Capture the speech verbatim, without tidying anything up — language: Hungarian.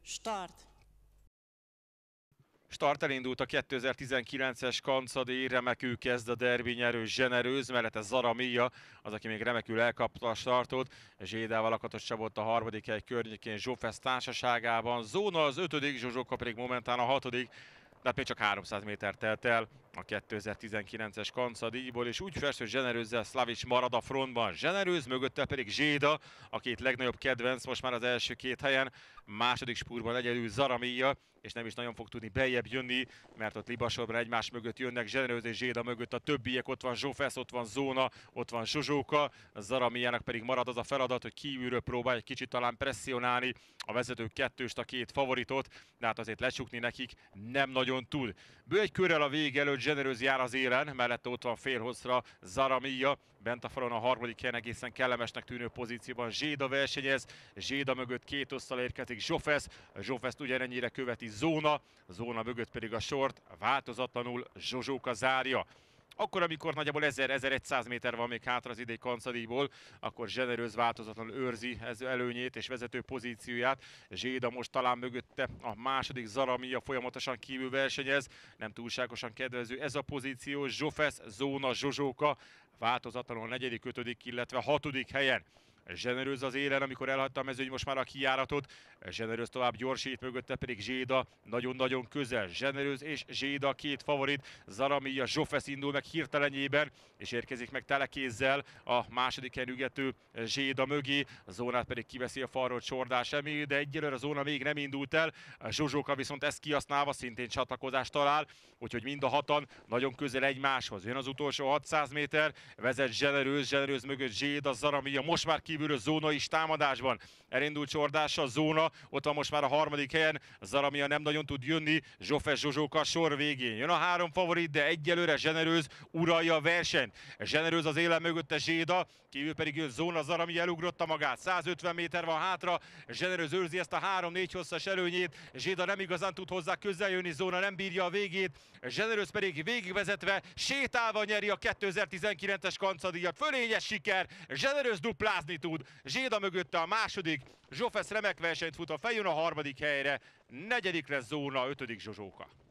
Start! Start elindult a kétezer-tizenkilences Kancadi, remekül kezd a derbi nyerő Zsenerőz, mellette Zara Mia, az, aki még remekül elkapta a startot. Zsédával Lakatos Csabott a harmadik hely környékén Zsófesz társaságában. Zóna az ötödik, Zsozsóka pedig momentán a hatodik. Tehát még csak háromszáz méter telt el a kétezer-tizenkilences Kancadíjból, és úgy fest, hogy Zsenerőzzel Slavics marad a frontban. Zsenerőz, mögötte pedig Zséda, a két legnagyobb kedvenc most már az első két helyen. Második spúrban egyedül Zara Mia, és nem is nagyon fog tudni beljebb jönni, mert ott libasorban egymás mögött jönnek Zsenerőz és Zséda mögött a többiek. Ott van Zsófesz, ott van Zóna, ott van Zsozsóka. Zara Miának pedig marad az a feladat, hogy kívülről próbálj egy kicsit talán presszionálni a vezető kettőst, a két favoritot, de hát azért lecsukni nekik nem nagyon tud. Bő egy körrel a vég előtt Zsenerőz jár az élen, mellette ott van félhosszra Zara Mia, bent a falon a harmadik helyen egészen kellemesnek tűnő pozícióban Zséda versenyez, Zséda mögött két osztal érkezik Zsófesz, Zsófeszt ugyanennyire követi Zóna, Zóna mögött pedig a sort változatlanul Zsozsóka zárja. Akkor, amikor nagyjából ezer-ezerszáz méter van még hátra az idei Kancadíjból, akkor Zsenerőz változatlanul őrzi ez előnyét és vezető pozícióját. Zséda most talán mögötte a második, Zara Mia folyamatosan kívül versenyez, nem túlságosan kedvező ez a pozíció. Zsófesz, Zóna, Zsozsóka változatlanul a negyedik, ötödik, illetve hatodik helyen. Zsenerőz az élen, amikor elhagyta a mezőny most már a kijáratot. Zsenerőz tovább gyorsít, mögötte pedig Zséda nagyon-nagyon közel. Zsenerőz és Zséda két favorit. Zara Mia, Zsófesz indul meg hirtelenjében, és érkezik meg telekézzel a második helyen ügető Zséda mögé. A Zónát pedig kiveszi a falról Csordás Emil, de egyelőre a Zóna még nem indult el. A Zsozsóka viszont ezt kihasználva szintén csatlakozást talál, úgyhogy mind a hatan nagyon közel egymáshoz. Jön az utolsó hatszáz méter, vezet Zsenerőz, Zsenerőz mögött Zséda, Zara Mia, most már kívülről Zóna is támadásban. Elindult Csordása, Zóna, ott van most már a harmadik helyen, Zara Mia nem nagyon tud jönni, Zsófesz, Zsozsóka sor végén. Jön a három favorit, de egyelőre Zsenerőz uralja a versenyt. Zsenerőz az élen mögötte Zséda, kívül pedig jön Zóna, Zara Mia elugrotta magát, százötven méter van hátra, Zsenerőz őrzi ezt a három-négy hosszas előnyét, Zséda nem igazán tud hozzá közel jönni, Zóna nem bírja a végét, Zsenerőz pedig végigvezetve, sétálva nyeri a kétezer-tizenkilences Kancadíjat. Fölényes siker, Zsenerőz duplázni tud, Zséda mögötte a második, Zsófesz remek versenyt fut, a feljön a harmadik helyre, negyedik lesz Zóna, ötödik Zsozsóka.